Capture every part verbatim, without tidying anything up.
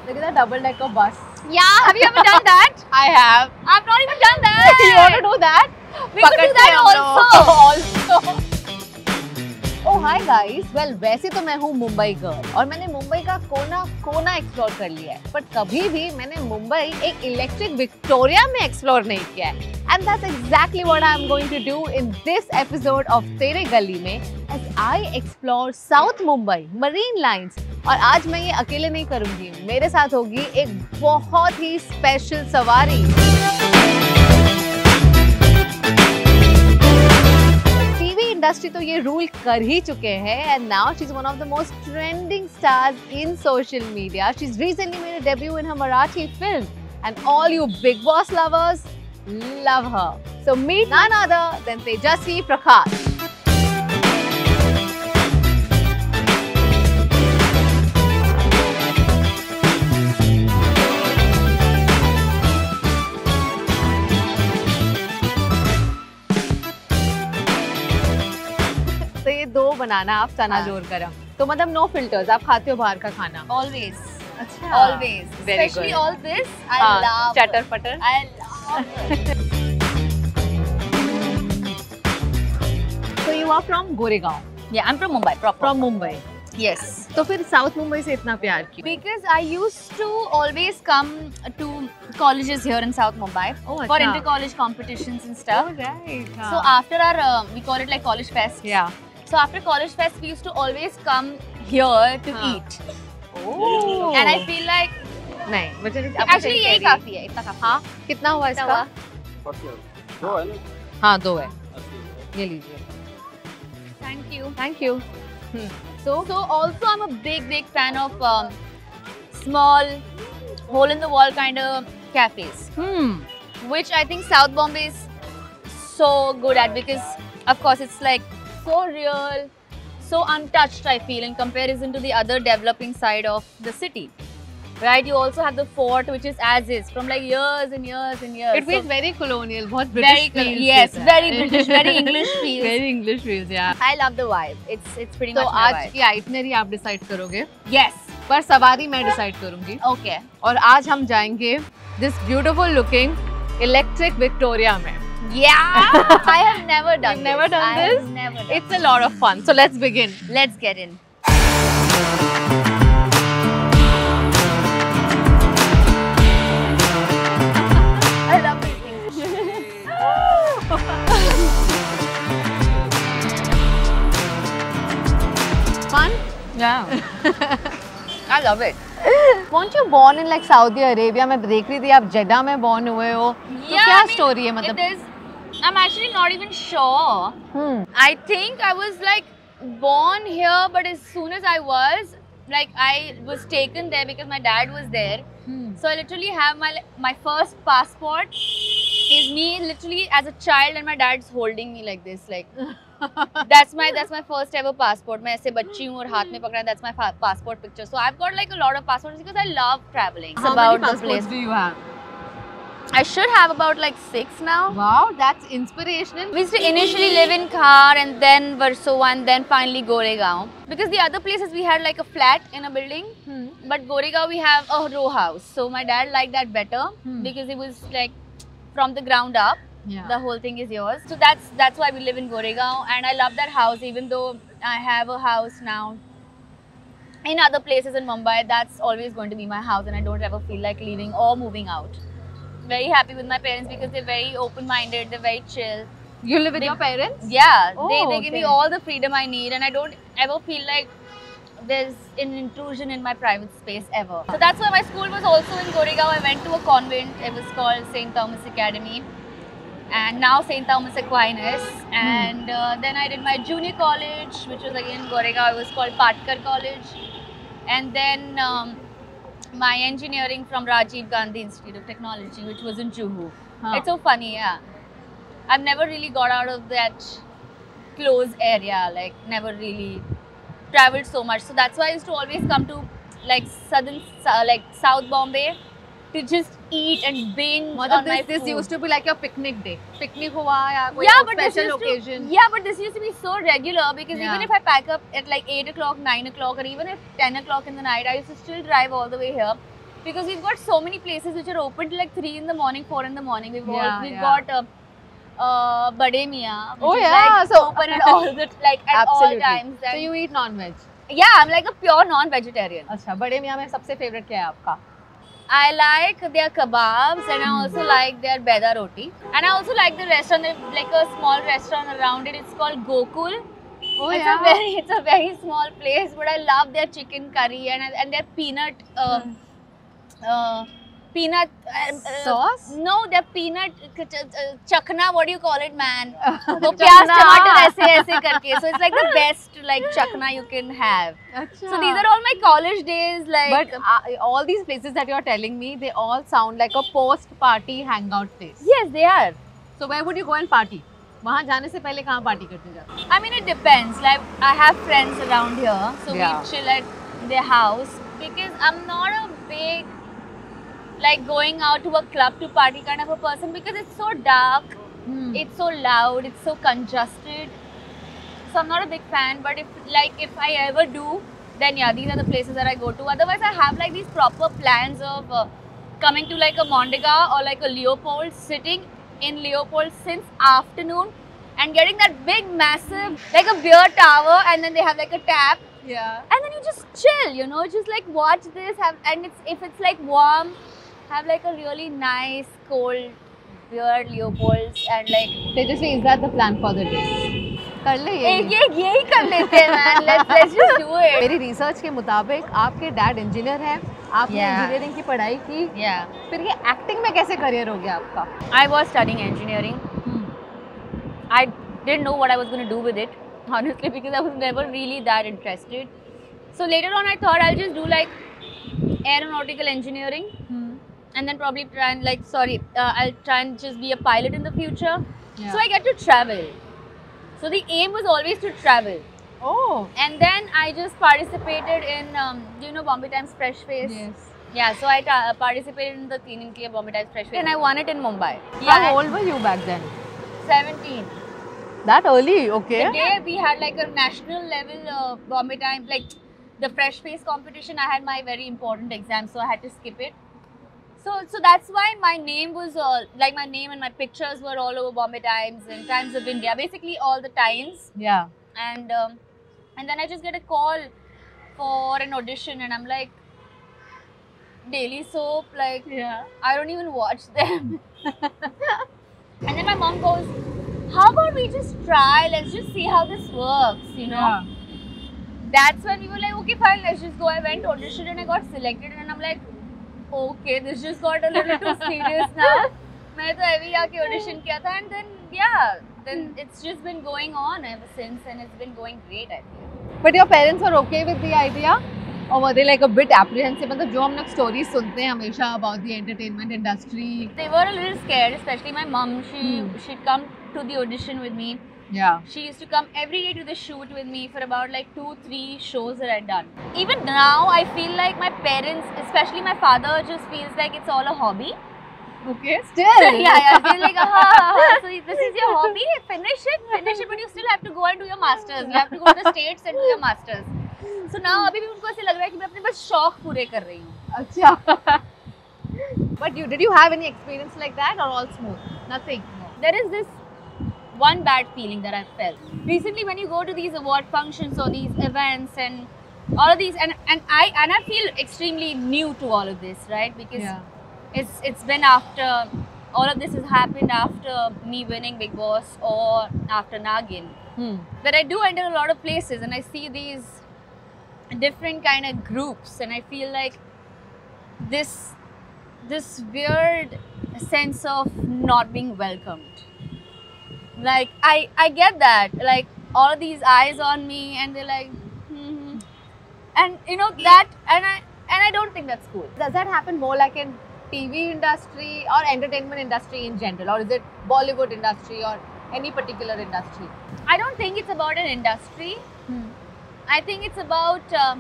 Look at that double decker bus. Yeah, have you ever done that? I have. I've not even done that. You want to do that? We could do that also. also. Oh hi guys. Well, वैसे तो मैं हूँ Mumbai girl और मैंने मुंबई का कोना कोना explore कर लिया है, बट कभी भी मैंने मुंबई एक इलेक्ट्रिक विक्टोरिया में एक्सप्लोर नहीं किया है. And that's exactly what I'm going to do in this episode of तेरे गली में as I explore South Mumbai, Marine Lines. और आज मैं ये अकेले नहीं करूँगी, मेरे साथ होगी एक बहुत ही स्पेशल सवारी. इंडस्ट्री तो ये रूल कर ही चुके हैं and now she is one of the most trending stars in social media. She is recently made a debut in her Marathi film and all you Bigg Boss lovers love her. So meet none other than Tejasswi Prakash. तो ये दो बनाना आप चना जोर गरम, तो मतलब no filters, आप खाते हो बाहर का खाना? Always. अच्छा. Always. Very Especially good. all this. I हाँ, love. चटर पटर. I love it. So you are from Goregaon? Yeah, I'm from Mumbai. Proper. From Mumbai. Yes. तो फिर साउथ मुंबई से इतना प्यार क्यों? Because I used to always come to colleges here in South Mumbai Oh, for अच्छा. inter-college competitions and stuff. right. So after our, uh, we call it like college fest. Yeah. So after college fest, we used to always come here to हाँ. eat. Oh. And I feel like नहीं, मुझे actually यही काफी है, इतना काफी. हाँ, कितना हुआ कितना इसका? हुआ? दो है ना? हाँ, दो है. ये लीजिए. Thank you. Thank you. So, so also I'm a big, big fan of um, small, hole-in-the-wall kind of cafes, Hmm. which I think South Bombay is so good at because, of course, it's like so real, so untouched, I feel, in comparison to the other developing side of the city. Right? You also have the fort, which is as is from like years and years and years. It feels So, very colonial, बहुत British very, feels yes, देता है. very British, very English feels. Very English feels, yeah. I love the vibe. It's it's pretty तो much my आज vibe. की itinerary आप decide करोगे, Yes. पर सवारी मैं डिसाइड करूंगी. Okay. और आज हम जाएंगे this beautiful looking electric victoria में. Yeah, I have never done You've never this. done I this? have never done It's a lot of fun. So let's begin. Let's get in. I love these things. Fun? Yeah. I love it. Weren't you born in like Saudi Arabia? मैं देख रही थी आप जेडा में born हुए हो. तो Yeah, क्या I mean, स्टोरी है मतलब? It is. I'm actually not even sure. Hmm. I think I was like born here, but as soon as I was, like I was taken there because my dad was there. Hmm. So I literally have my my first passport is me literally as a child and my dad's holding me like this, like that's my that's my first ever passport. मैं ऐसे बच्ची हूँ और हाथ में पकड़ा. That's my passport picture. So I've got like a lot of passports because I love traveling. It's How about many the place. passports do you have? I should have about like six now. Wow, that's inspirational. We used to initially live in Khar and then Versova and then finally Goregaon. Because the other places we had like a flat in a building, Hmm. but Goregaon we have a row house. So my dad liked that better Hmm. because it was like from the ground up. Yeah. The whole thing is yours. So that's that's why we live in Goregaon, and I love that house. Even though I have a house now in other places in Mumbai, that's always going to be my house, and I don't ever feel like leaving or moving out. Very happy with my parents because they're very open-minded. They're very chill. You live with They- your parents? Yeah, Oh, they, they give me okay. all the freedom I need, and I don't ever feel like there's an intrusion in my private space ever. So that's why my school was also in Goregaon. I went to a convent. It was called Saint Thomas Academy, and now Saint Thomas Aquinas. And uh, then I did my junior college, which was again Goregaon. It was called Patkar College, and then um, my engineering from Rajiv Gandhi Institute of Technology, which was in Juhu. Huh. It's so funny, yeah. I've never really got out of that close area, like never really traveled so much. So that's why I used to always come to like southern, like South Bombay to just eat and binge मतलब on my this, this food. used to be like your picnic day. Picnic हुआ या कोई yeah, but this special used occasion. to, yeah, but this used to be so regular because Yeah. even if I pack up at like eight o'clock, nine o'clock, or even if ten o'clock in the night, I used to still drive all the way here because we've got so many places which are open till like three in the morning, four in the morning. We've, Yeah, all, we've yeah. got uh, uh, Bade Mia, which Oh, is yeah, like so- open at all the like at Absolutely. all times. So And you eat non-veg? yeah, I'm like a pure non-vegetarian. अच्छा, बड़े मियाँ में सबसे favorite क्या है आपका? I like their kebabs and I also like their beda roti. And I also like the restaurant, they have like a small restaurant around it. It's called Gokul. Oh it's yeah. a very it's a very small place, but I love their chicken curry and and their peanut uh, uh, peanut uh, uh, Sauce? No, their peanut ch- ch- uh, chakna. What do you call it, man? वो Chakna. प्याज टमाटर ऐसे ऐसे करके. So it's like the best like chakna you can have. अच्छा. So these are all my college days. Like But uh, all these places that you are telling me, they all sound like a post-party hangout place. yes, they are. So where would you go and party? वहाँ जाने से पहले कहाँ party करते जाते? I mean, it depends. Like, I have friends around here, so Yeah. we chill at their house because I'm not a big like going out to a club to party kind of a person because it's so dark, Hmm. it's so loud, it's so congested. So I'm not a big fan. But if like if I ever do, then yeah, these are the places that I go to. Otherwise, I have like these proper plans of uh, coming to like a Mondega or like a Leopold, sitting in Leopold since afternoon and getting that big massive like a beer tower, and then they have like a tap, Yeah. and then you just chill, you know, just like watch this, have and it's if it's like warm, have like a really nice cold beer Leopold's and like Tejasvi, is that the plan for the day? कर ले ये. एक ये यही कर लेते हैं man, let's let's just do it. मेरी रिसर्च के मुताबिक आपके डैड इंजीनियर हैं, आपने Yeah. इंजीनियरिंग की पढ़ाई की, Yeah, फिर ये एक्टिंग में कैसे करियर हो गया आपका? I was studying engineering. I didn't know what I was going to do with it, honestly, because I was never really that interested. So later on, I thought I'll just do like aeronautical engineering, and then probably try and like sorry, uh, I'll try and just be a pilot in the future. Yeah. So I get to travel. So the aim was always to travel, Oh. and then I just participated in um, do you know Bombay Times Fresh Face? Yes. Yeah, so I ta- participated in the cleaning club Bombay Times Fresh Face, and I won it in Mumbai. How old were you back then? seventeen. That early, okay. The day we had like a national level uh, Bombay Times, like the fresh face competition, I had my very important exam, so I had to skip it. So, so that's why my name was uh, like my name and my pictures were all over Bombay Times and Times of India, basically all the times. Yeah. And um, and then I just get a call for an audition, and I'm like, Daily Soap, like Yeah. I don't even watch them. And then my mom goes, how about we just try, let's just see how this works, you know. Yeah. That's when we were like, okay fine, let's just go. I went audition and I got selected, and I'm like, okay, this just got a little too serious now. मैं तो अभी आके audition किया था, and then yeah, then it's just been going on ever since, and it's been going great, I feel. But your parents were okay with the idea? Or were they like a bit apprehensive? मतलब जो हम लोग stories सुनते हैं हमेशा about the entertainment industry. They were a little scared, especially my mom. She Hmm. she'd come to the audition with me. Yeah. She used to come every day to the shoot with me for about like two, three shows that I'd done. Even now, I feel like my parents, especially my father, just feels like it's all a hobby. Okay. Still. yeah, yeah. They're like, ha, ha, ha. So this is your hobby. Finish it, finish it. But you still have to go and do your masters. You have to go to the states and do your masters. So now, अभी भी उनको ऐसे लग रहा है कि मैं अपने बस शौक पूरे कर रही हूँ. अच्छा. But you did you have any experience like that or all smooth? Nothing. There is this one bad feeling that I've felt recently when you go to these award functions or these events and all of these, and and I and I feel extremely new to all of this, right? Because Yeah. it's it's been after all of this has happened after me winning Big Boss or after Nagin. Hmm. But I do enter a lot of places and I see these different kind of groups, and I feel like this this weird sense of not being welcomed. Like I I get that, like all of these eyes on me, and they're like, hmm and you know that, and I and I don't think that's cool. Does that happen more like in T V industry or entertainment industry in general, or is it Bollywood industry or any particular industry? I don't think it's about an industry. I think it's about um,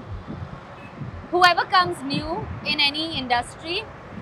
whoever comes new in any industry,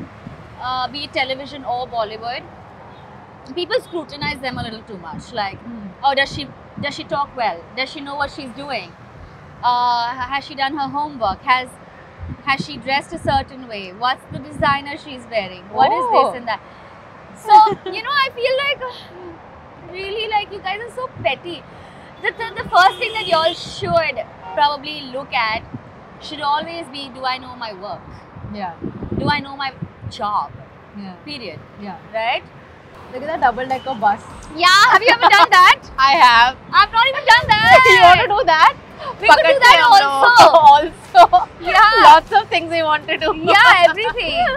uh, be it television or Bollywood. People scrutinize them a little too much. Like, oh, does she does she talk well? Does she know what she's doing? Uh, has she done her homework? Has Has she dressed a certain way? What's the designer she's wearing? What is Oh. this and that? So, you know, I feel like really like you guys are so petty. The, the, the first thing that y'all should probably look at should always be, do I know my work? Yeah. Do I know my job? Yeah. Period. Yeah. Right? Look at that double decker bus. Yeah, have you ever done that? I have. I've not even done that. You want to do that? We could do that Pakad se hum also. log. Also. Yeah. Lots of things we want to do. Yeah, everything.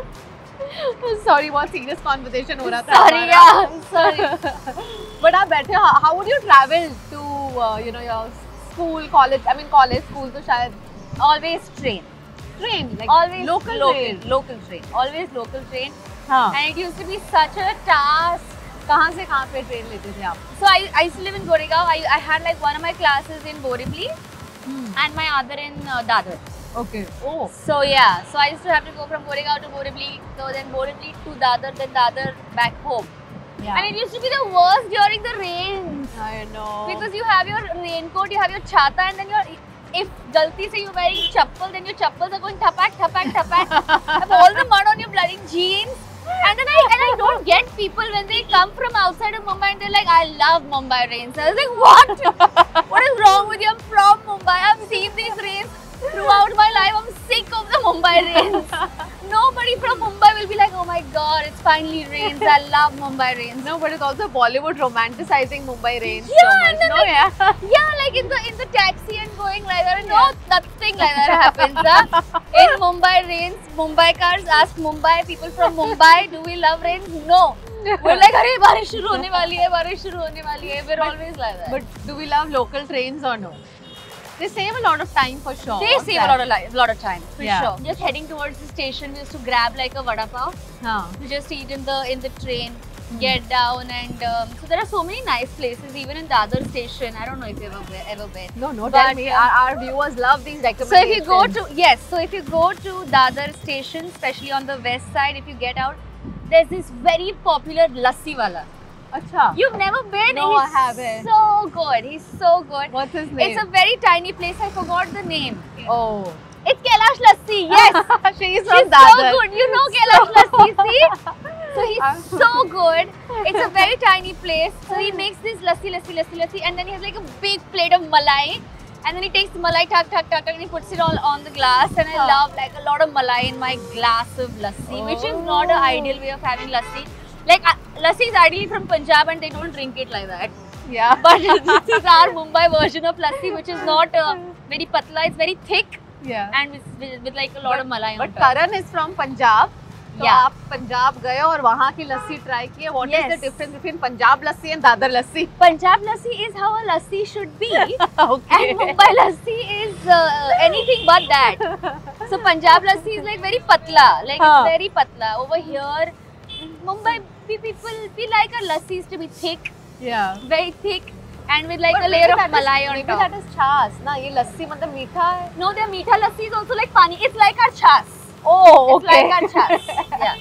Sorry, बहुत serious conversation हो रहा था Sorry, हमारा. yeah, sorry. But आप बैठे how, how would you travel to uh, you know your school, college? I mean college, school तो शायद Always train. train like Always local, local train. Local train. Always local train. हाँ. And it used to be such a task. कहाँ से कहाँ पे train लेते थे आप? So I, I used to live in Goregaon. I, I had like one of my classes in Borivali Hmm. and my other in uh, Dadar. Okay. Oh. So yeah, so I used to have to go from Goregaon to Borivali, so then Borivali to Dadar, then Dadar back home. Yeah. And it used to be the worst during the rains. I know. Because you have your raincoat, you have your chata, and then your if galti se you're wearing chappal, then your chappals are going tapak, tapak, tapak. Have all the mud on your bloody jeans. And then I and I don't get people when they come from outside of Mumbai and they're like, I love Mumbai rains. I was like, what? What is wrong with you? I'm from Mumbai. I've seen these rains throughout my life. I'm sick of the Mumbai rains. Nobody from Mumbai will be like, oh my god, it's finally rains. I love Mumbai rains. No, but it's also Bollywood romanticizing Mumbai rains Yeah, so much. and then No, like- yeah. Yeah, like in the in the taxi and going like that. No, nothing like that happens. Huh? In Mumbai rains, Mumbai cars ask Mumbai people from Mumbai, do we love rains? No. We're like, अरे बारिश शुरू होने वाली है, बारिश शुरू होने वाली है. We're always like that. But do we love local trains or no? They save a lot of time for sure. They save a lot of li- lot of time for Yeah. sure. Just heading towards the station, we used to grab like a vada pav. Haan. We just eat in the in the train, get down, and um, so there are so many nice places even in Dadar station. I don't know if you've ever been, ever been. No, no, But, tell me. um, Our, our viewers love these So recommendations. if you go to yes, so if you go to Dadar station, especially on the west side, if you get out, there's this very popular lassi wala. Acha. You've never been? No, He's I haven't. So good. He's so good. What's his name? It's a very tiny place. I forgot the name. Oh. It's Kailash Lassi. Yes. She's from She's Dadar. so good. You know Kailash Lassi, see? So he's I'm- so good. It's a very tiny place. So he makes this lassi, lassi, lassi, lassi, and then he has like a big plate of malai. And then he takes the malai, tuck, tuck, tuck, tuck, and he puts it all on the glass. And I Huh. love like a lot of malai in my glass of lassi, which is not an Oh. ideal way of having lassi. Like uh, lassi is ideally from Punjab and they don't drink it like that. Yeah. But this is our Mumbai version of lassi, which is not uh, very patla. It's very thick Yeah. and with, with, with like a lot of malai on But top. Karan is from Punjab. तो Yeah. आप पंजाब गए और वहाँ की lassi try किए. What is Yes. the difference between Punjab lassi and Dadar lassi? Punjab lassi is how a lassi should be. Okay. And Mumbai lassi is uh, anything but that. So Punjab lassi is like very patla, like Huh. it's very patla. Over here, Mumbai pe- people we like our lassis to be thick, Yeah. very thick, and with like But a layer maybe of that is- malai on maybe top. that is chas. ना ये लस्सी मतलब मीठा है. No, their meetha lassi is also like pani. It's like our chas. Oh, It's like our chas. Yeah,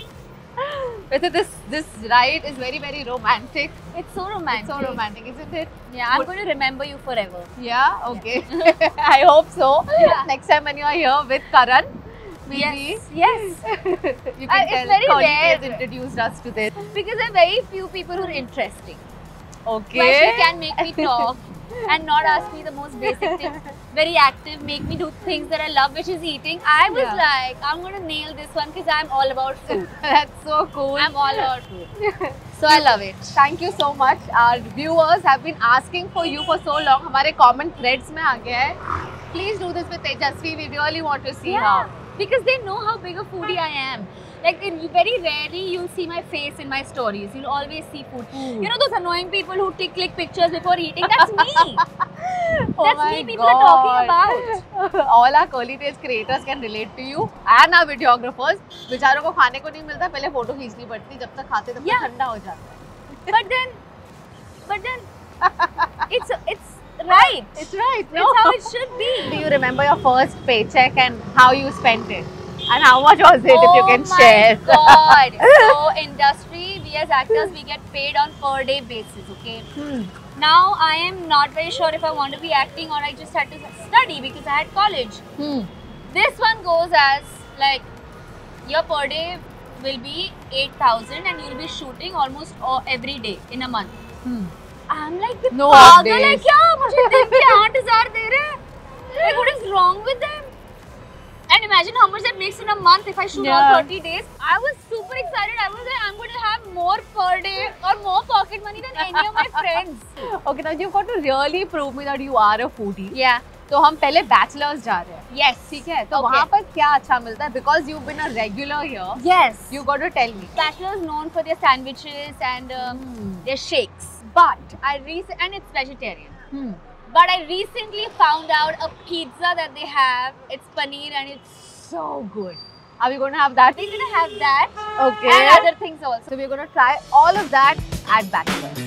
वैसे this this ride is very very romantic. it's so romantic. It's so romantic, isn't it? Yeah, I'm What- going to remember you forever. Yeah. Okay. I hope so. Yeah. Next time when you are here with Karan, maybe Yes, yes. you can Uh, it's tell very Kauli rare. has introduced us to this. Because there are very few people who are interesting. Okay. Where she can make me talk and not ask me the most basic things. Very active, make me do things that I love, which is eating. I was Yeah. like, I'm going to nail this one because I'm all about food. That's so cool. I'm all about food. So I love it. Thank you so much. Our viewers have been asking for you for so long. हमारे comment threads में आ गया है. Please do this with Tejasvi. We really want to see her. Because they know how big a foodie I am. Like in very rarely you'll see my face in my stories. You'll always see food. Food. You know those annoying people who take click pictures before eating? That's me. Oh That's my me people are talking God. about. All our Curly Taste creators can relate to you and our videographers. बेचारों को खाने को नहीं मिलता, पहले photo खींचनी पड़ती, जब तक खाते तब तक Yeah. ठंडा हो जाता. But then, but then, it's it's right. It's right, no? It's how it should be. Do you remember your first paycheck and how you spent it? And how much was it, if you can oh share? my God! So industry, we as actors, we get paid on per day basis. Okay. Hmm. Now I am not very sure if I want to be acting or I just had to study because I had college. Hmm. This one goes as like your per day will be eight thousand and you'll be shooting almost all, every day in a month. Hmm. I'm like No पागल है days. क्या? मुझे दिन के आठ हजार दे रहे हैं. Like what is wrong with them? And imagine how much that makes in a month if I shoot Yeah. all thirty days. I was super excited. I was like, I'm going to have more per day or more pocket money than any of my friends. Okay, now you've got to really prove me that you are a foodie. Yeah. तो हम पहले bachelors जा रहे हैं. Yes. ठीक है. तो Okay. वहाँ पर क्या अच्छा मिलता है? Because you've been a regular here. Yes. You got to tell me. Bachelor is known for their sandwiches and um, Hmm. their shakes. But I rec- and it's vegetarian. Hmm. But I recently found out a pizza that they have. It's paneer and it's so good. Are we going to have that? We're gonna have that Okay. and other things also. So we're going to try all of that at Bachelor's.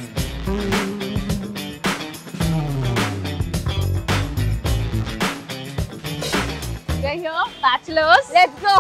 We're here, Bachelor's. Let's go.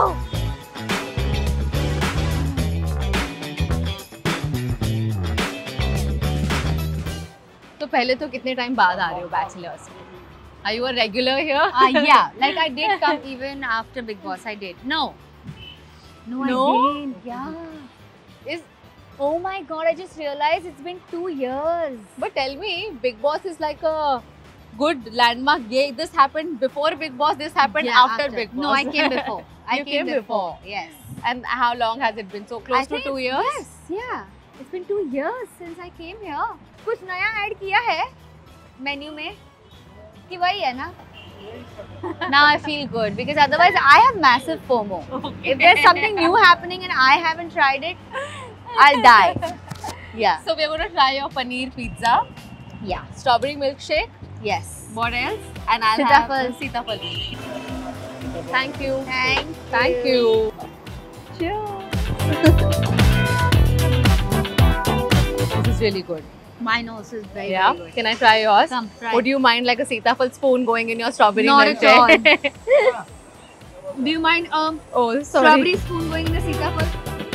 तो पहले तो कितने time बाद आ रहे हो Bachelor's? Are you a regular here? Uh, yeah, like I did come even after Big Boss. I did. No. No, No? I didn't. Yeah. Is Oh my god, I just realized it's been two years. but tell me, Big Boss is like a good landmark. Yeah, this happened before Big Boss. This happened Yeah, after, Big Boss. No, I came before. I You came, came before. Yes. And how long has it been? So close I to think two it's- years. Yes, yeah. It's been two years since I came here. कुछ नया add किया है menu में कि वही है ना? Now I feel good because otherwise I have massive FOMO. Okay. If there's something new happening and I haven't tried it, I'll die. Yeah. So we're gonna try your paneer pizza, Yeah. strawberry milkshake. Yes. What else? And I'll Sitafal. have sitafal. Thank you. Thank Thank you. This is really good. Mine also is very, Yeah. very good. Can I try yours? Come, try. Would you mind like a sitafal spoon going in your strawberry Not at milkshake? Do you mind um Oh, sorry. strawberry spoon going in the sitafal?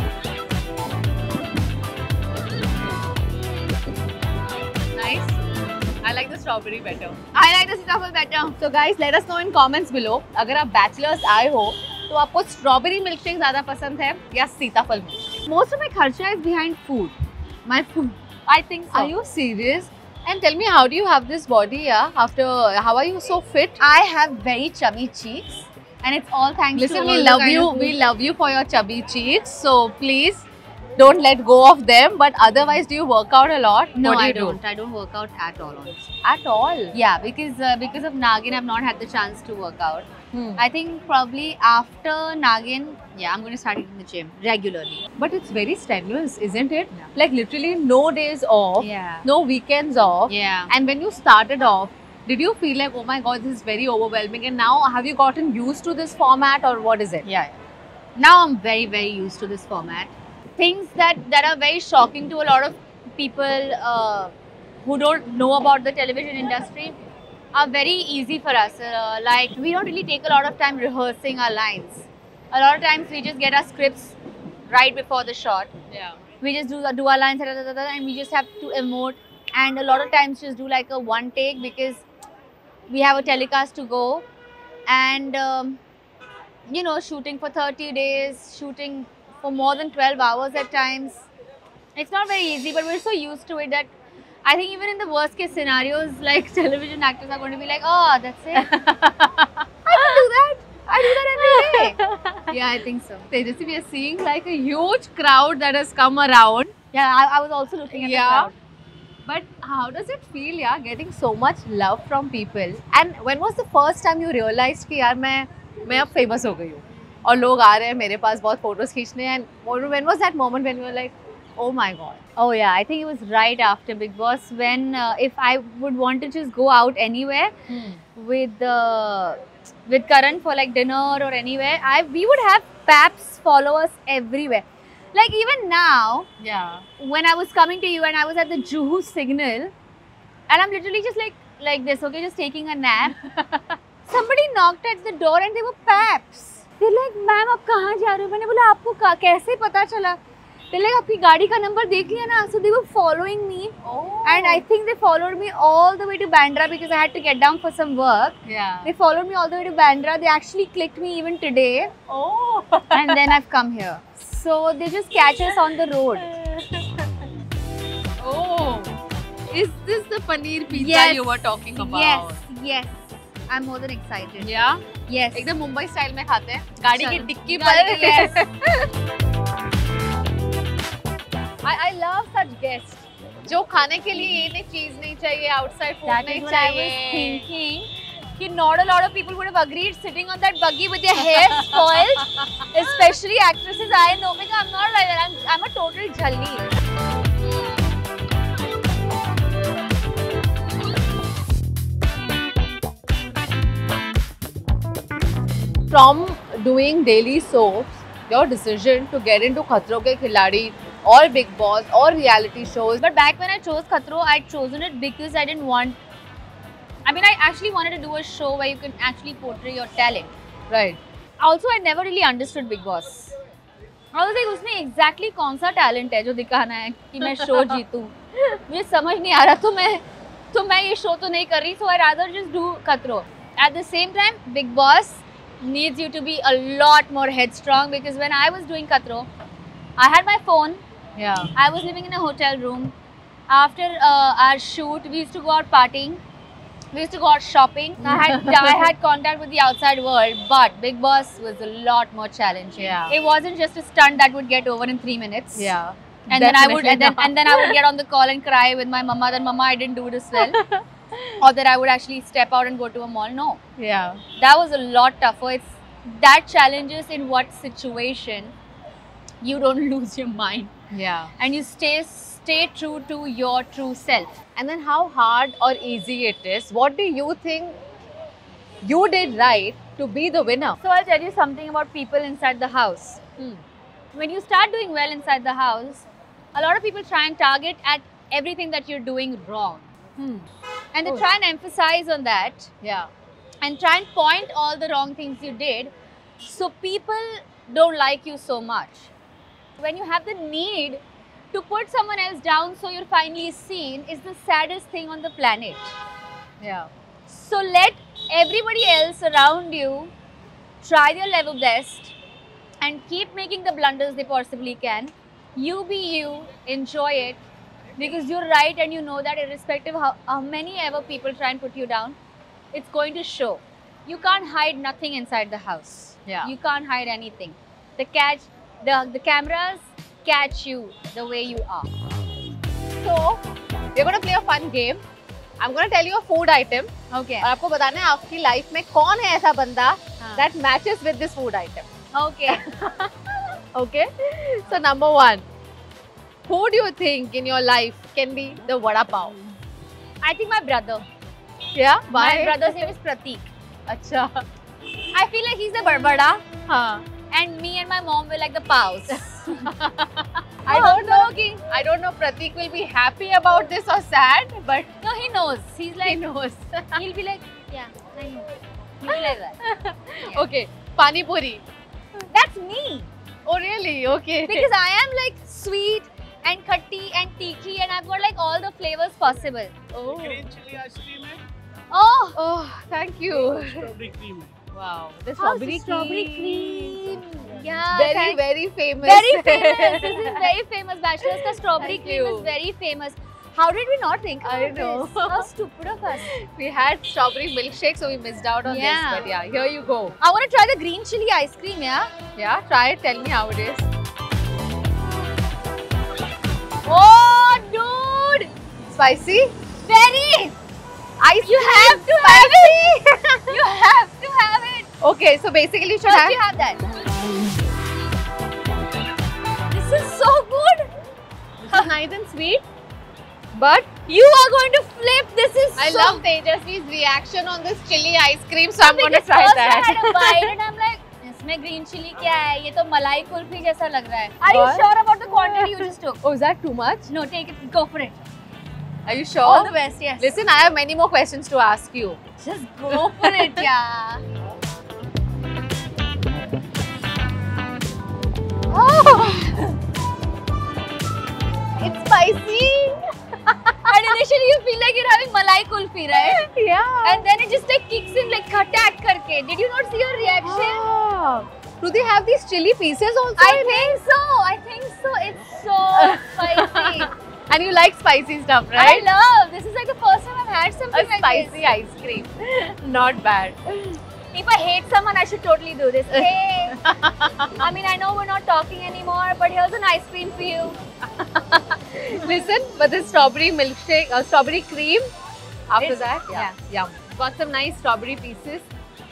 Nice. I like the strawberry better. I like the sitafal better. So guys, let us know in comments below. अगर आप bachelors आए हो तो आपको strawberry milkshake ज्यादा पसंद है या सीताफल milkshake? Most of my kharcha is behind food. My food. I think so. Are you serious? And tell me, how do you have this body? Yeah, after how are you so fit? I have very chubby cheeks, and it's all thanks Listen, to we all the love kind you. of We food. love you for your chubby cheeks. So please don't let go of them. But otherwise, do you work out a lot? No, What do I you do? don't. I don't work out at all, honestly. At all. Yeah, because uh, because of Nagin, I've not had the chance to work out. Hmm. I think probably after Nagin, yeah, I'm going to start hitting the gym regularly. But it's very strenuous, isn't it? Yeah. Like literally no days off, Yeah. no weekends off. Yeah. And when you started off, did you feel like, oh my god, this is very overwhelming? And now have you gotten used to this format or what is it? Yeah. Now I'm very, very used to this format. Things that, that are very shocking to a lot of people uh, who don't know about the television industry are very easy for us. Uh, like, we don't really take a lot of time rehearsing our lines. A lot of times we just get our scripts right before the shot. Yeah. We just do, do our lines da, da, da, da, and we just have to emote. And a lot of times just do like a one take because we have a telecast to go. And, um, you know, shooting for thirty days, shooting for more than twelve hours at times. It's not very easy, but we're so used to it that I think even in the worst case scenarios, like television actors are going to be like, oh, that's it. I can do that. I do that every day. Yeah, I think so. Tejasvi, we are seeing like a huge crowd that has come around. Yeah, I, I was also looking at Yeah. the crowd. But how does it feel, yeah, getting so much love from people? And when was the first time you realized कि यार मैं मैं अब famous हो गई हूँ और लोग आ रहे हैं मेरे पास बहुत photos खींचने and when was that moment when you were like, oh my god? Oh yeah, I think it was right after Big Boss when uh, if I would want to just go out anywhere with uh, with Karan for like dinner or anywhere, I we would have paps follow us everywhere. Like even now, Yeah. when I was coming to you and I was at the Juhu signal, and I'm literally just like like this, okay, just taking a nap. Somebody knocked at the door and they were paps. They're like, "Ma'am, आप कहाँ जा रहे हो?" मैंने बोला, "आपको का- कैसे पता चला?" They're like, आपकी गाड़ी का नंबर देख लिया ना? So they were following me, Oh. and I think they followed me all the way to Bandra because I had to get down for some work. Yeah. They followed me all the way to Bandra. They actually clicked me even today, Oh. and then I've come here. So they just catch us on the road. Oh. Is this the paneer pizza Yes. you were talking about? Yes, yes. I'm more than excited. Yeah. Yes. एकदम Mumbai style में खाते हैं. गाड़ी की चलो. Dicky गाड़ी पर. की- yes. I I love such guests. जो खाने के लिए ये नहीं चीज नहीं चाहिए, outside food That नहीं is what I was चाहिए. thinking. Ki not a lot of people would have agreed sitting on that buggy with their hair spoiled, especially actresses. I know because I'm not like that. I'm I'm a total jhalli. From doing daily soaps, your decision to get into Khatro Ke Khiladi or Big Boss or reality shows. But back when I chose Khatro, I'd chosen it because I didn't want. I mean, I actually wanted to do a show where you can actually portray your talent. Right. Also, I never really understood Big Boss. I was like, उसमें exactly कौन सा talent है जो दिखाना है कि मैं show जीतूं? मुझे समझ नहीं आ रहा तो मैं तो मैं ये show तो नहीं कर रही. So I rather just do Khatro. At the same time, Big Boss needs you to be a lot more headstrong because when I was doing Khatro, I had my phone. Yeah. I was living in a hotel room. After uh, our shoot, we used to go out partying. We used to go out shopping. I had I had contact with the outside world, but Big Boss was a lot more challenging. Yeah. It wasn't just a stunt that would get over in three minutes. Yeah. And then I would Definitely and then not. and then I would get on the call and cry with my mama that mama I didn't do it as well. Or that I would actually step out and go to a mall. No. Yeah. That was a lot tougher. It's that challenges in what situation you don't lose your mind Yeah. and you stay stay true to your true self. And then how hard or easy it is. What do you think you did right to be the winner? So I'll tell you something about people inside the house. Hmm. When you start doing well inside the house, a lot of people try and target at everything that you're doing wrong. Hmm. And they Oh. try and emphasize on that Yeah. and try and point all the wrong things you did so people don't like you so much. When you have the need to put someone else down so you're finally seen is the saddest thing on the planet. Yeah. So let everybody else around you try their level best and keep making the blunders they possibly can. You be you, enjoy it because you're right and you know that irrespective how, how many ever people try and put you down, it's going to show. You can't hide nothing inside the house. Yeah. You can't hide anything. The catch, the, the cameras catch you the way you are. So, we're going to play a fun game. I'm going to tell you a food item. Okay. और आपको बताना है आपकी life में कौन है ऐसा बंदा हाँ. that matches with this food item. Okay. Okay? So, number one. Who do you think in your life can be the vada pav? I think my brother. Yeah? My brother's name is Pratik. Acha. I feel like he's the barbada हाँ. and me and my mom were like the pals. I don't know. I don't know Pratik will be happy about this or sad, but No, he knows. He's he like, knows. he'll be like, yeah, I know. He'll be like that. Yeah. Okay. Pani puri. That's me. Oh really? Okay. Because I am like sweet and khatti and tikhi and I've got like all the flavors possible. Oh. Green chilli ice cream है, Oh, Oh, thank you. Strawberry cream है. Wow. The how's strawberry, the strawberry cream. cream? Yeah, Very, thank- very famous. very famous. This is very famous. Bachelor's ka strawberry Thank cream you. is very famous. How did we not think I about know. this? How stupid of us. We had strawberry milkshake, so we missed out on Yeah. this. But yeah, here you go. I want to try the green chili ice cream, yeah? Yeah, try it. Tell me how it is. Oh, dude! Spicy? Very! Ice You have to have it! You have to have it! Okay, so basically you should First have. you have that. This is so good! This is nice and sweet. But You are going to flip! This is I so... love Tejasvi's reaction on this chili ice cream, so I'm going to Because try first I had a that. bite and I'm like, इसमें green chili क्या है? ये तो मलाई कुल्फी जैसा लग रहा है. Are you What? sure about the quantity you just took? Oh, is that too much? No, take it. Go for it. Are you sure? All the best, yes. Listen, I have many more questions to ask you. Just go for it, yeah. Oh. malai kulfi, right? Yeah. And then it just like kicks in like khatak karke. Did you not see your reaction? Ah. Do they have these chili pieces also? I think so. I think so. It's so spicy. And you like spicy stuff, I right? love. This is like the first time I've had something A like spicy this. ice cream. Not bad. If I hate someone, I should totally do this. Hey, I mean, I know we're not talking anymore, but here's an ice cream for you. Listen, but this strawberry milkshake, uh, strawberry cream. After It's- that, yeah. Yum. Got some nice strawberry pieces.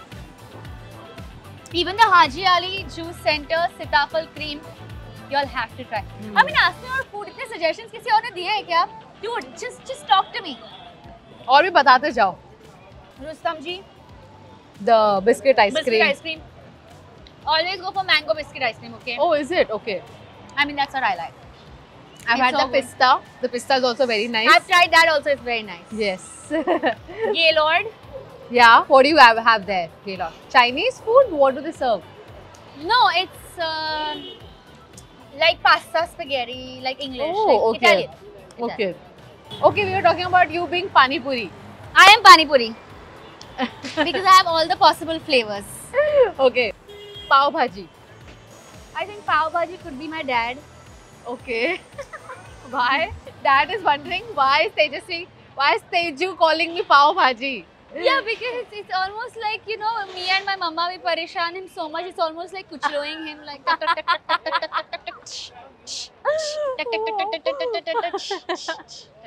Even the Haji Ali Juice Center Sitafal cream, you'll have to try. Hmm. I mean, ask me about food. इतने suggestions किसी और ने दिए हैं क्या? Dude, just just talk to me. और भी बताते जाओ. Rustam ji, The biscuit ice biscuit cream. ice cream. Always go for mango biscuit ice cream, okay? Oh, is it? Okay. I mean, that's what I like. I've It's had so the good. pista. The pista is also very nice. I've tried that also. It's very nice. Yes. Gaylord. Yeah. What do you have, have there, Gaylord? Chinese food? What do they serve? No, it's uh, like pasta, spaghetti, like English, Oh, like okay. Italian. Okay. Okay, we were talking about you being pani puri. I am pani puri because I have all the possible flavors. Okay. Pav bhaji. I think pav bhaji could be my dad. Okay. Why? Dad is wondering why is Tejasvi, why is Teju calling me pav bhaji? Yeah, because it's, it's almost like, you know, me and my mama, we parishan him so much. It's almost like kuchloing him like tuk, tuk, tuk, tuk, tuk, tuk, tuk, tuk, tuk, tuk. Tuk, tuk, tuk, tuk, tuk, tuk, tuk, tuk, tuk.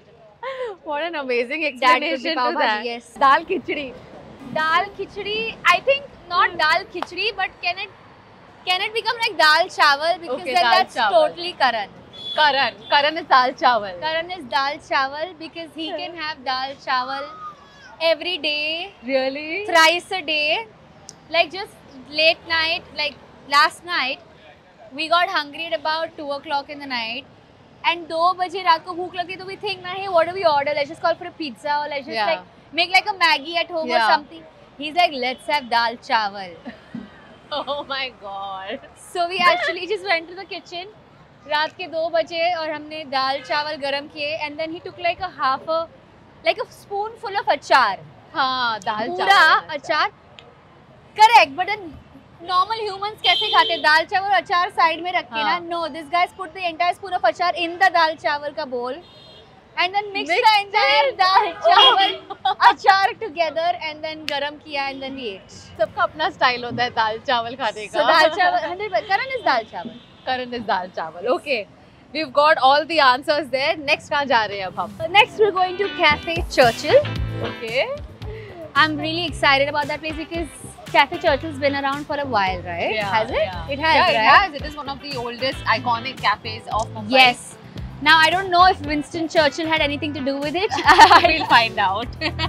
What an amazing Dad could be explanation pav to bhaji, that. yes. Dal khichdi. Dal khichdi, I think not dal khichdi, but can it can it become like dal chawal? Because Okay, then dal that's chawal. totally Karan. Karan. Karan is dal chawal. Karan is dal chawal because he can have dal chawal every day, Really? thrice a day. Like just late night, like last night, we got hungry at about two o'clock in the night. And दो बजे रात को भूख लगी तो we think, nah, hey, what do we order? Let's just call for a pizza or let's just Yeah. like make like a Maggie at home Yeah. or something. He's like, let's have dal chawal. Oh my god. So we actually just went to the kitchen. रात के दो बजे और हमने दाल चावल गरम किए and then he took like a half a like a spoonful of achar. हाँ, दाल पूरा चावल. अचार. Correct, but then normal humans कैसे खाते? दाल चावल और अचार साइड में रख के ना. हाँ. No, this guy's put the entire spoon of achar in the दाल चावल का bowl and then mixed Mixed the entire it. दाल चावल अचार together and then गरम किया and then we ate. सबका अपना स्टाइल होता है दाल चावल खाने का. So दाल चावल one hundred percent Karan is दाल चावल. Karan is dal chawal. Okay. We've got all the answers there. Next कहाँ जा रहे हैं अब हम? Next we're going to Cafe Churchill. Okay. I'm really excited about that place because Cafe Churchill's been around for a while, right? Has it? Yeah. It has, Yeah, right? it has. It is one of the oldest iconic cafes of Mumbai. Yes. Now I don't know if Winston Churchill had anything to do with it. We'll find out.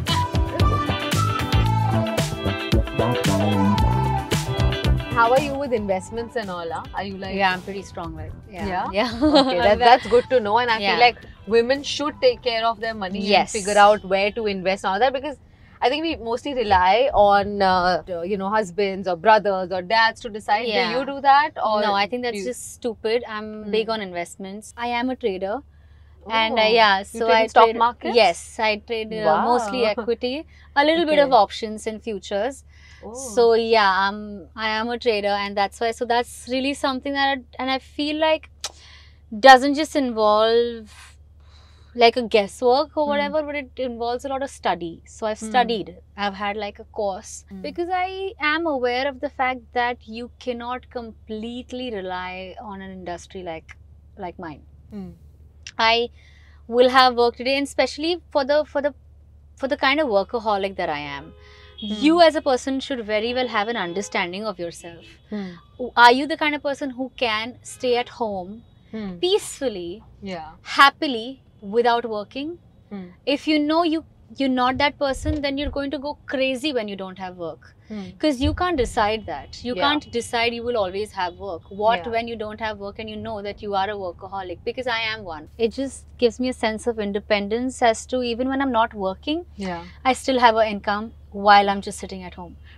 How are you with investments and all? Huh? Are you like? Yeah, I'm pretty strong, right? Yeah? Yeah. Okay, that, that's good to know. And I Yeah. feel like women should take care of their money Yes. and figure out where to invest and all that, because I think we mostly rely on, uh, you know, husbands or brothers or dads to decide. Yeah. Do you do that? Or No, I think that's you- just stupid. I'm Hmm. big on investments. I am a trader. And Oh. uh, yeah, You so trade I in stock trade, markets? Yes, I trade uh, Wow. mostly equity, a little bit Okay. of options and futures. Oh. So yeah, um, I am a trader, and that's why. So that's really something that, I, and I feel like doesn't just involve like a guesswork or Hmm. whatever, but it involves a lot of study. So I've Hmm. studied. I've had like a course Hmm. because I am aware of the fact that you cannot completely rely on an industry like like mine. Hmm. I will have work today, and especially for the for the for the kind of workaholic that I am. You as a person should very well have an understanding of yourself. Hmm. Are you the kind of person who can stay at home Hmm. peacefully, Yeah. happily without working? Hmm. If you know you you're not that person, then you're going to go crazy when you don't have work. Hmm. Because you can't decide that. You Yeah. can't decide you will always have work. What Yeah. when you don't have work and you know that you are a workaholic? Because I am one. It just gives me a sense of independence as to even when I'm not working, Yeah. I still have an income while I'm just sitting at home.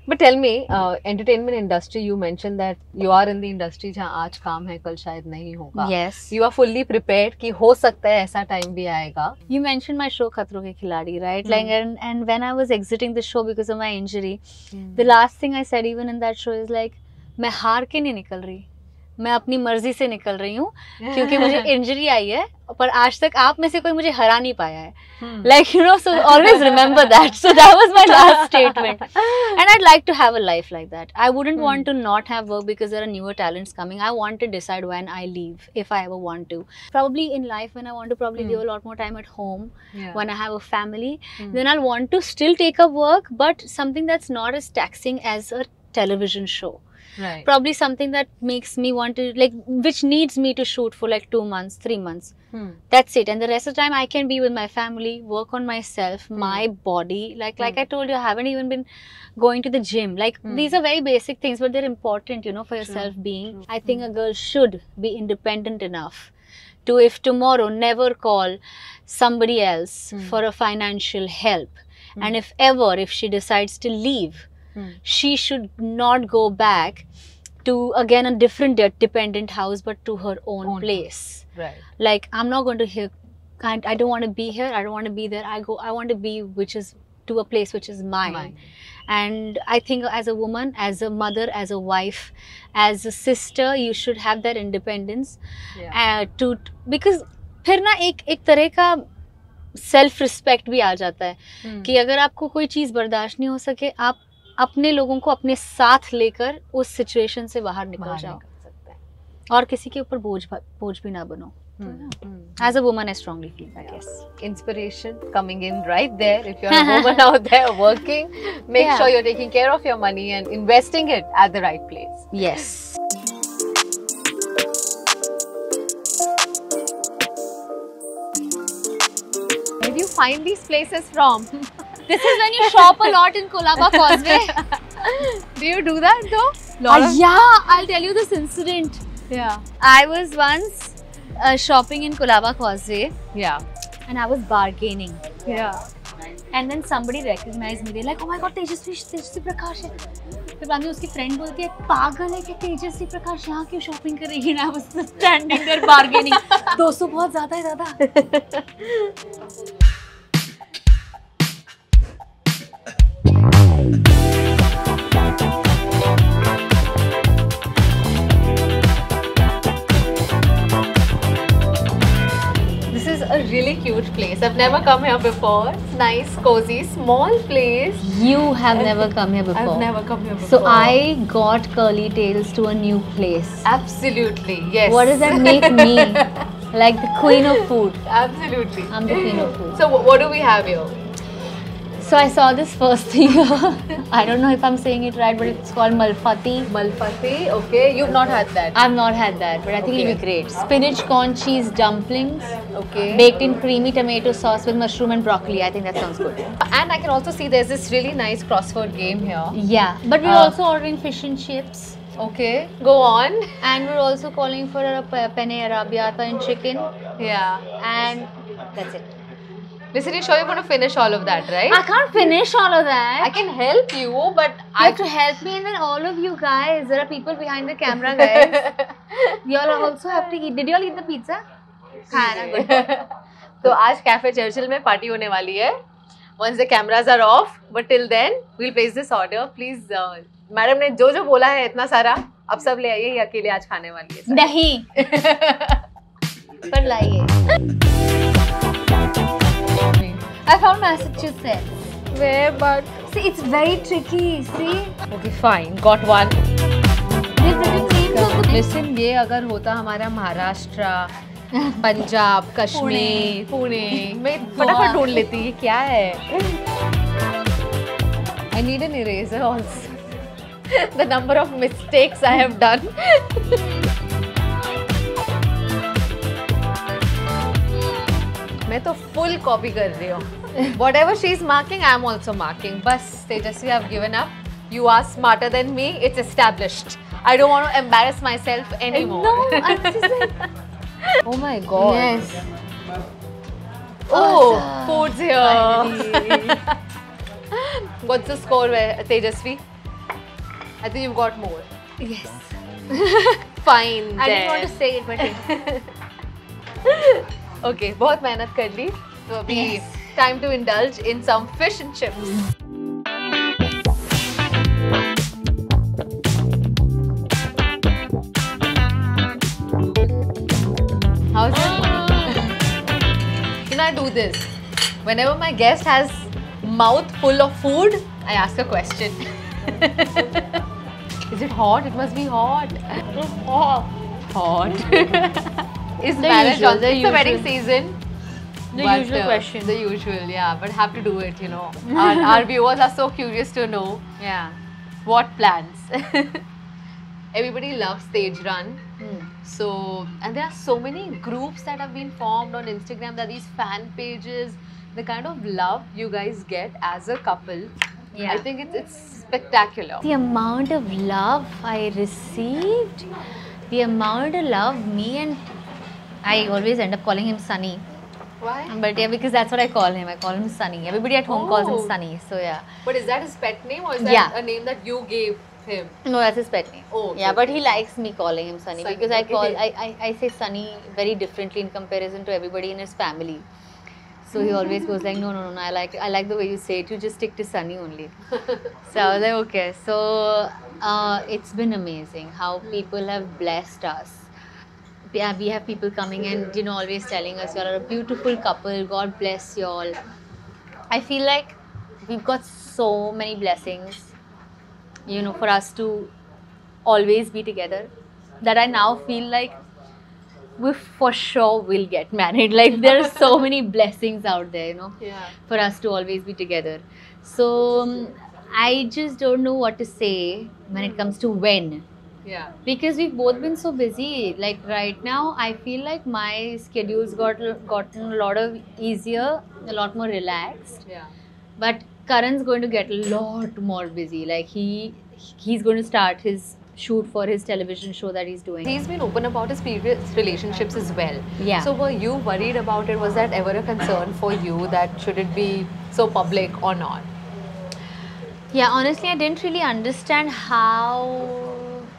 But tell me, uh, entertainment industry, you mentioned that you are in the industry जहाँ आज काम है कल शायद नहीं होगा. Yes. You are fully prepared कि हो सकता है ऐसा time भी आएगा. You mentioned my show खतरों के खिलाड़ी, right? Hmm. Like and and when I was exiting the show because of my injury, hmm. the last thing I said even in that show is like, मैं हार के नहीं निकल रही, मैं अपनी मर्जी से निकल रही हूँ क्योंकि मुझे इंजरी आई है पर आज तक आप में से कोई मुझे हरा नहीं पाया है. Like you know, so always remember that. So that was my last statement. And I'd like to have a life like that. I wouldn't hmm. want to not have work because there are newer talents coming. I want to decide when I leave, if I ever want to. Probably in life when I want to probably hmm. give a lot more time at home, yeah. when I have a family, hmm. then I'll want to still take up work, but something that's not as taxing as a television show. Right. Probably something that makes me want to, like, which needs me to shoot for like two months, three months. Hmm. That's it. And the rest of the time I can be with my family, work on myself, hmm. my body. Like, hmm. like I told you, I haven't even been going to the gym. Like, hmm. these are very basic things, but they're important, you know, for your self-being. I think hmm. a girl should be independent enough to, if tomorrow, never call somebody else hmm. for a financial help. Hmm. And if ever, if she decides to leave, Hmm. she should not go back to again a different de dependent house, but to her own, own place. Right. Like, I'm not going to here. I, I don't want to be here. I don't want to be there. I go. I want to be, which is to a place which is mine. mine. And I think as a woman, as a mother, as a wife, as a sister, you should have that independence. Yeah. Uh, to because फिर ना एक एक तरह का self respect भी आ जाता है hmm. कि अगर आपको कोई चीज़ बर्दाश्त नहीं हो सके, आप अपने लोगों को अपने साथ लेकर उस सिचुएशन से बाहर निकल जाओ और किसी के ऊपर बोझ बोझ भी ना बनो. As a woman, I strongly feel that. Yes. Inspiration coming in right there. If you're a woman out there working, make yeah. sure you're taking care of your money and investing it at the right place. Yes. Where do you find these places from? This is when you shop a lot in Colaba Causeway. Do you do that though? Uh, yeah, I'll tell you this incident. Yeah. I was once uh, shopping in Colaba Causeway. Yeah. And I was bargaining. Yeah. And then somebody recognized me. They're like, oh my god, Tejasvi, Tejasvi Prakash hai. फिर बाद में उसकी friend बोलती है, पागल है कि तेजस्वी प्रकाश यहाँ क्यों शॉपिंग कर रही है? I was standing there bargaining. दो सौ बहुत ज़्यादा है दादा. A really cute place. I've never come here before. It's nice, cozy, small place. You have never come here before. I've never come here before. So I got curly tails to a new place. Absolutely, yes. What does that make me? Like the queen of food. Absolutely. I'm the queen of food. So what do we have here? So I saw this first thing. I don't know if I'm saying it right, but it's called malfati. Malfati, okay. You've not had that? I've not had that, but I think okay. it'll be great. Spinach corn cheese dumplings. Okay. Baked in creamy tomato sauce with mushroom and broccoli. I think that sounds good. And I can also see there's this really nice crossword game here. Yeah. But we're uh, also ordering fish and chips. Okay. Go on. And we're also calling for a penne arrabbiata and chicken. Yeah. And that's it. Listen, you're sure you're going to finish all of that, right? I can't finish all of that. I can help you, but you I have to help me, and then all of you guys, there are people behind the camera, guys. You all also have to eat. Did you all eat the pizza? हाँ good. तो आज Cafe Churchill में party होने वाली है. Once the cameras are off, but till then we'll place this order. Please, uh, madam ने जो जो बोला है इतना सारा, अब सब ले आइए. ये अकेले आज खाने वाली है. नहीं. पर लाइए. I found Massachusetts. Where? But see, it's very tricky. See? Okay, fine. Got one. They've written names of the. Listen, ये अगर होता हमारा महाराष्ट्र, पंजाब, कश्मीर, पुणे, मैं फटाफट ढूंढ लेती. ये क्या है? I need an eraser also. The number of mistakes I have done. मैं तो full copy कर रही हूँ. Whatever she is marking, I am also marking. बस Tejasvi, I've given up. You are smarter than me. It's established. I don't want to embarrass myself anymore. No, I'm just like. Oh my god. Yes. Oh, food's here. What's the score, Tejasvi? I think you've got more. Yes. Fine. I didn't want to say it, but Okay, बहुत मेहनत कर ली. So अभी Yes. time to indulge in some fish and chips. How's it? You know, I do this. Whenever my guest has mouth full of food, I ask a question. Is it hot? It must be hot. oh, Hot. Is The marriage usual, on? the It's a wedding usual. season. the But, usual uh, question. The usual, yeah. But have to do it, you know. Our, our viewers are so curious to know. Yeah. What plans? Everybody loves Stage Run. Hmm. So, and there are so many groups that have been formed on Instagram. There are these fan pages. The kind of love you guys get as a couple, Yeah. I think it's, it's spectacular. The amount of love I received, the amount of love me and I always end up calling him Sunny. Why? But yeah, because that's what I call him. I call him Sunny. Everybody at home calls Oh. him Sunny. So yeah. But is that his pet name or is that Yeah. a name that you gave him? No, that's his pet name. Oh, okay, yeah, but okay. he likes me calling him Sunny, Sunny, because I call okay. I, I, I say Sunny very differently in comparison to everybody in his family. So he always goes like, no, no, no, no, I like I like the way you say it. You just stick to Sunny only. So I was like, okay. So uh, it's been amazing how people have blessed us. Yeah, we have people coming and you know always telling us you're a beautiful couple. God bless you all. I feel like we've got so many blessings, you know, for us to always be together, that I now feel like we for sure will get married. Like there are so many blessings out there, you know, Yeah. for us to always be together. So um, I just don't know what to say when it comes to when. Yeah. Because we've both been so busy. Like right now, I feel like my schedule's got gotten a lot of easier, a lot more relaxed. Yeah. But Karan's going to get a lot more busy. Like he he's going to start his shoot for his television show that he's doing. He's been open about his previous relationships as well. Yeah. So were you worried about it? Was that ever a concern for you, that should it be so public or not? Yeah, honestly, I didn't really understand how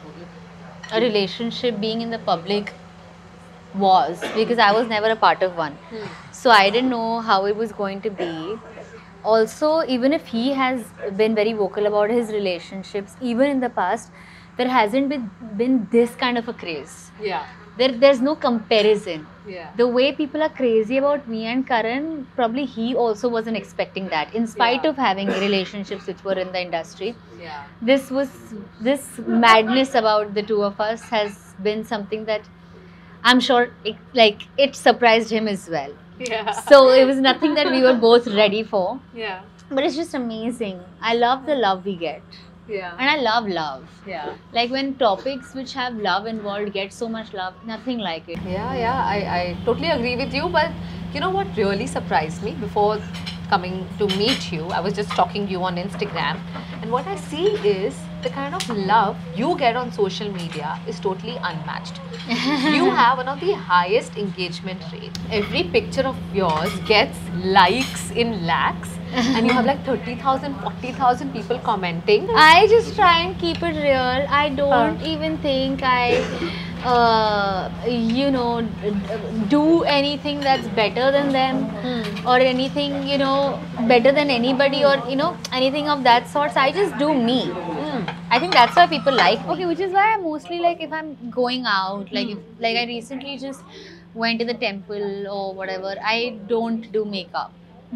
a relationship being in the public was, because I was never a part of one. So I didn't know how it was going to be. Also, even if he has been very vocal about his relationships, even in the past, there hasn't been, been this kind of a craze. Yeah. There, there's no comparison. Yeah. The way people are crazy about me and Karan, probably he also wasn't expecting that, in spite Yeah. of having relationships which were in the industry. Yeah. This was, this madness about the two of us has been something that I'm sure it, like it surprised him as well. Yeah. So it was nothing that we were both ready for. Yeah. But it's just amazing. I love the love we get. Yeah. And I love love. Yeah. Like when topics which have love involved get so much love, nothing like it. Yeah, yeah, I, I totally agree with you. But you know what really surprised me before coming to meet you? I was just stalking you on Instagram, and what I see is the kind of love you get on social media is totally unmatched. You have one of the highest engagement rate. Every picture of yours gets likes in lakhs, and you have like thirty thousand, forty thousand people commenting. I just try and keep it real. I don't Uh. even think I, uh, you know, d- d- do anything that's better than them, or anything, you know, better than anybody, or, you know, anything of that sort. I just do me. Mm. I think that's why people like me. Okay, which is why I mostly like if I'm going out, like if, like I recently just went to the temple or whatever, I don't do makeup.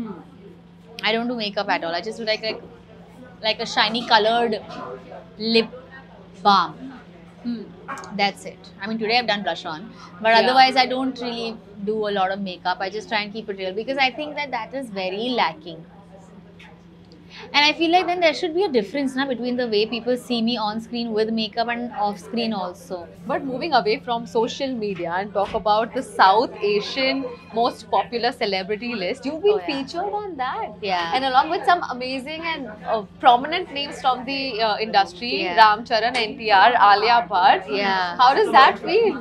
I don't do makeup at all. I just do like like like a shiny colored lip balm. That's it. I mean, today I've done blush on, but Yeah. otherwise I don't really do a lot of makeup. I just try and keep it real, because I think that that is very lacking. And I feel like then there should be a difference now between the way people see me on screen with makeup and off screen also. But moving away from social media and talk about the South Asian most popular celebrity list, you've been Oh, yeah. featured on that. Yeah. And along with some amazing and uh, prominent names from the uh, industry, Yeah. Ram Charan, N T R, Alia Bhatt. Yeah. How does that feel?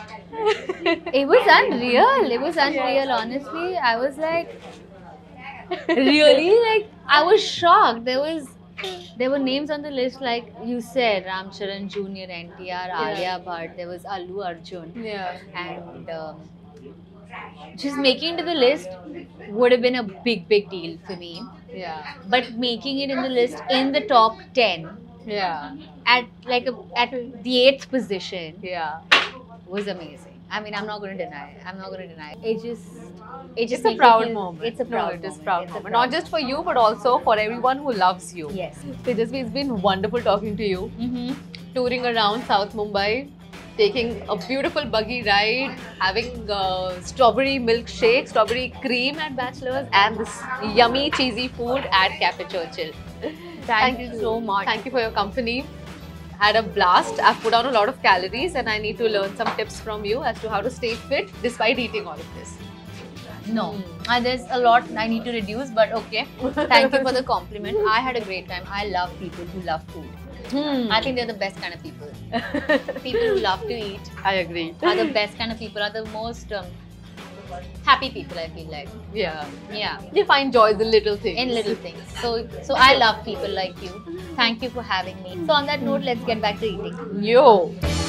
It was unreal. It was unreal. Honestly, I was like, really, like I was shocked. There was There were names on the list like you said, Ram Charan Junior, N T R, Yeah. Alia Bhatt. There was Allu Arjun, Yeah. and um, just making it to the list would have been a big, big deal for me. Yeah. But making it in the list in the top ten Yeah. at like a, at the eighth position Yeah. was amazing. I mean, I'm not going to deny it. I'm not going to deny it. It just, it just It's a makes me proud feel- moment. It's a proud no, it is moment. proud It's a moment. proud Not just for you, but also for everyone who loves you. Yes. Tejasvi, it's been wonderful talking to you. Mm-hmm. Touring around South Mumbai, taking a beautiful buggy ride, having uh, strawberry milkshake, strawberry cream at Bachelor's, and this yummy cheesy food at Cafe Churchill. Thank you so much. Thank you for your company. Had a blast. I've put on a lot of calories and I need to learn some tips from you as to how to stay fit despite eating all of this. No, uh, there's a lot I need to reduce, but okay. Thank you for the compliment. I had a great time. I love people who love food. Hmm. I think they're the best kind of people. People who love to eat I agree. are the best kind of people, are the most um, happy people, I feel like. Yeah. Yeah, They find joy in little things. in little things. So, so I love people like you. Thank you for having me. So on that note, let's get back to eating. Yo.